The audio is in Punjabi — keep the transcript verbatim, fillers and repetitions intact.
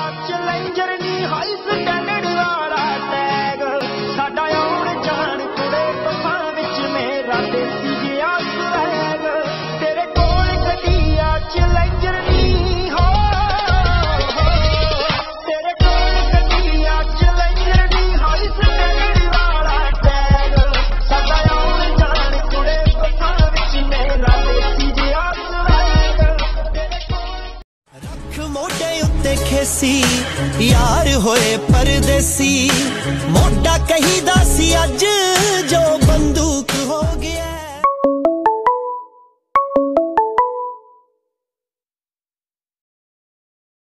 ਚੈਲੰਜਰ ਨੀ ਹਾਈ ਸਟੈਂਡਰਡ ਵਾਲਾ ਟੈਗ ਸਾਡਾ ਆਉਣ ਜਾਣ ਕੁੜੇ ਪਸਾਂ ਵਿੱਚ ਮੇਰਾ ਦੇਸੀ ਜਿਹਾ ਸਵੈਗ ਤੇਰੇ ਕੋਲ ਗੱਡੀ ਆ ਚੈਲੰਜਰ ਨੀ ਹੋ ਤੇਰੇ ਕੋਲ ਗੱਡੀ ਆ ਚੈਲੰਜਰ ਨੀ ਹਾਈ ਸਟੈਂਡਰਡ ਵਾਲਾ ਟੈਗ ਸਾਡਾ ਆਉਣ ਜਾਣ ਕੁੜੇ ਪਸਾਂ ਵਿੱਚ ਮੇਰਾ ਦੇਸੀ ਜਿਹਾ ਸਵੈਗ ਰੱਖ ਮੋਢੇ ਉੱਤੇ ਖੇਸੀ यार होए परदेसी मोटा कही दा सी अज जो बंदूक हो गया।